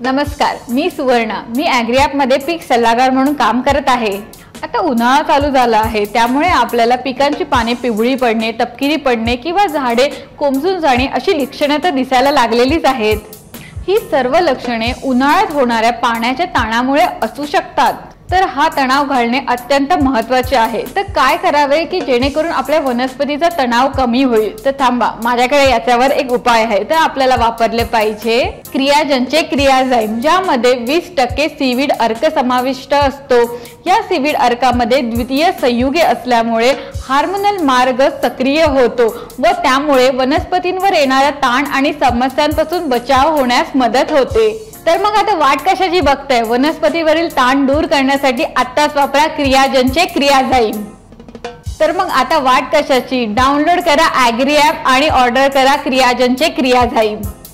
नमस्कार, मी सुवर्णा. मी ॲग्री ॲपमध्ये पीक सल्लागार म्हणून काम करत आहे. आता उन्हाळा चालू झाला आहे, त्यामुळे आपल्याला पिकांची पाने पिवळी पडणे, तपकिरी पडणे किंवा झाडे कोमजून जाणे अशी लक्षणे तर दिसायला लागलेलीच आहेत. ही सर्व लक्षणे उन्हाळ्यात होणाऱ्या पाण्याच्या ताणामुळे असू शकतात. तर हा तणाव घालणे अत्यंत महत्त्वाचे आहे. तर काय करावे की जेणेकरून आपल्या वनस्पतीचा तणाव कमी होईल? तर थांबा, माझ्याकडे याच्यावर एक उपाय आहे. तर आपल्याला वापरले पाहिजे क्रियाजनचे क्रियाझाइम, ज्यामध्ये 20% सीवीड अर्क समाविष्ट असतो. या सीवीड अर्कामध्ये द्वितीय संयुगे असल्यामुळे हार्मोनल मार्ग सक्रिय होतो व त्यामुळे वनस्पतींवर येणाऱ्या ताण आणि समस्यांपासून बचाव होण्यास मदत होते. तर मग आता वाट कशाची बघताय? वनस्पतीवरील ताण दूर करण्यासाठी आत्ताच वापरा क्रियाजनचे क्रियाझाइम. तर मग आता वाट कशाची? डाउनलोड करा ॲग्री ॲप आणि ऑर्डर करा क्रियाजनचे क्रियाझाइम.